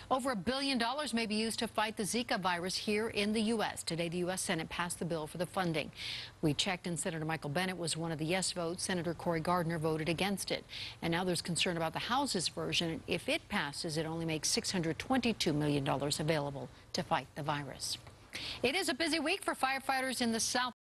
Over $1 billion may be used to fight the Zika virus here in the U.S. Today, the U.S. Senate passed the bill for the funding. We checked, and Senator Michael Bennet was one of the yes votes. Senator Cory Gardner voted against it. And now there's concern about the House's version. If it passes, it only makes $622 million available to fight the virus. It is a busy week for firefighters in the South.